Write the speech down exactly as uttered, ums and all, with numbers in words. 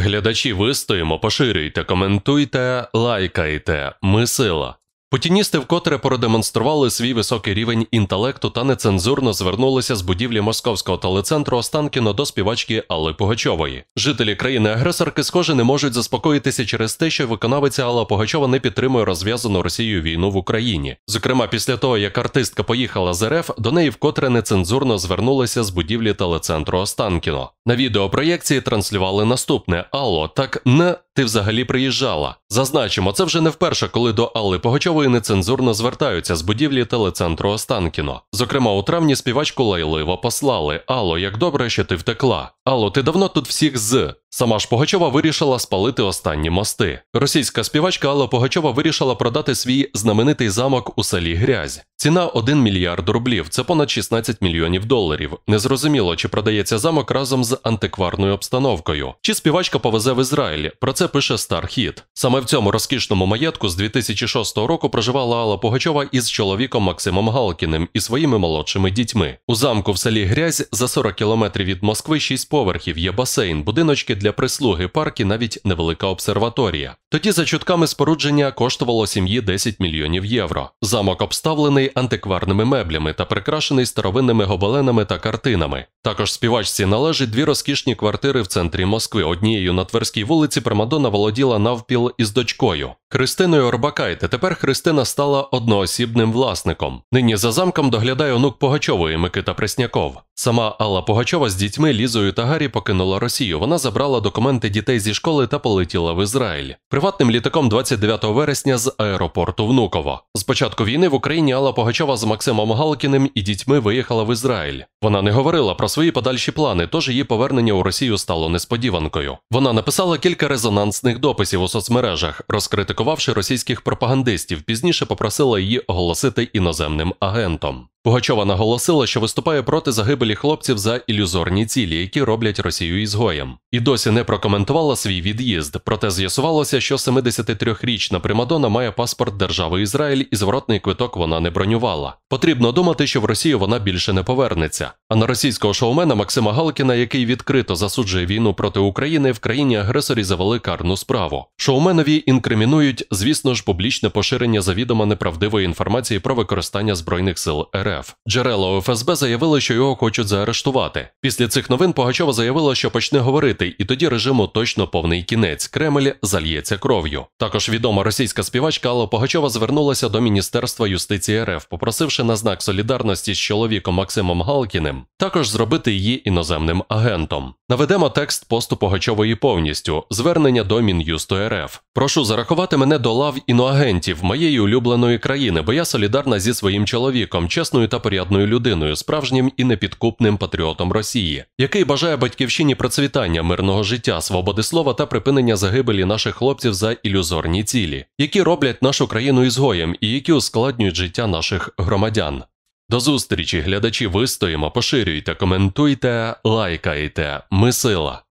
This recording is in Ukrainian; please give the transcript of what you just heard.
Глядачі, вистоїмо, поширюйте, коментуйте, лайкайте. Ми сила. Путіністи вкотре продемонстрували свій високий рівень інтелекту та нецензурно звернулися з будівлі московського телецентру Останкіно до співачки Алли Пугачової. Жителі країни-агресорки, схоже, не можуть заспокоїтися через те, що виконавиця Алла Пугачова не підтримує розв'язану Росією війну в Україні. Зокрема, після того, як артистка поїхала з РФ, до неї вкотре нецензурно звернулися з будівлі телецентру Останкіно. На відеопроєкції транслювали наступне: «Алло, так не ти взагалі приїжджала?» Зазначимо, це вже не вперше, коли до Алли Пугачової нецензурно звертаються з будівлі телецентру Останкіно. Зокрема, у травні співачку лайливо послали: «Алло, як добре, що ти втекла. Алло, ти давно тут всіх з...» Сама ж Пугачова вирішила спалити останні мости. Російська співачка Алла Пугачова вирішила продати свій знаменитий замок у селі Грязь. Ціна – один мільярд рублів, це понад шістнадцять мільйонів доларів. Незрозуміло, чи продається замок разом з антикварною обстановкою. Чи співачка повезе в Ізраїль? Про це пише Стархіт. Саме в цьому розкішному маєтку з дві тисячі шостого року проживала Алла Пугачова із чоловіком Максимом Галкіним і своїми молодшими дітьми. У замку в селі Грязь за сорок кілометрів від Москви шість поверхів, є басейн, будиночки для прислуги, парк і навіть невелика обсерваторія. Тоді, за чутками, спорудження коштувало сім'ї десять мільйонів євро. Замок обставлений антикварними меблями та прикрашений старовинними гобеленами та картинами. Також співачці належать дві розкішні квартири в центрі Москви. Однією на Тверській вулиці Примадонна володіла навпіл із дочкою Христиною Орбакайте. Тепер Христина стала одноосібним власником. Нині за замком доглядає онук Пугачової Микита Пресняков. Сама Алла Пугачова з дітьми Лізою та Гаррі покинула Росію. Вона забрала документи дітей зі школи та полетіла в Ізраїль. Приватним літаком двадцять дев'ятого вересня з аеропорту Внуково. З початку війни в Україні Алла Пугачова з Максимом Галкіним і дітьми виїхала в Ізраїль. Вона не говорила про свої подальші плани, тож її повернення у Росію стало несподіванкою. Вона написала кілька резонансних дописів у соцмережах, розкритикувавши російських пропагандистів, пізніше попросила її оголосити іноземним агентом. Пугачова наголосила, що виступає проти загибелі хлопців за ілюзорні цілі, які роблять Росію ізгоєм. І досі не прокоментувала свій від'їзд, проте з'ясувалося, що семидесятитрирічна Примадонна має паспорт держави Ізраїль і зворотний квиток вона не бронювала. Потрібно думати, що в Росію вона більше не повернеться. А на російського шоумена Максима Галкіна, який відкрито засуджує війну проти України, в країні-агресорі завели карну справу. Шоуменові інкримінують, звісно ж, публічне поширення завідомо неправдивої інформації про використання Збройних сил РФ. Джерела у ФСБ заявили, що його хочуть заарештувати. Після цих новин Пугачова заявила, що почне говорити, і тоді режиму точно повний кінець. Кремль зальється кров'ю. Також відома російська співачка Алла Пугачова звернулася до Міністерства юстиції РФ, попросивши на знак солідарності з чоловіком Максимом Галкіним також зробити її іноземним агентом. Наведемо текст посту Пугачової повністю. Звернення до Мін'юсту РФ. «Прошу зарахувати мене до лав іноагентів моєї улюбленої країни, бо я солідарна зі своїм чоловіком, чесною та порядною людиною, справжнім і непідкупним патріотом Росії, який бажає батьківщині процвітання, мирного життя, свободи слова та припинення загибелі наших хлопців за ілюзорні цілі, які роблять нашу країну ізгоєм і які ускладнюють життя наших громадян». До зустрічі, глядачі, вистоїмо, поширюйте, коментуйте, лайкайте. Ми сила.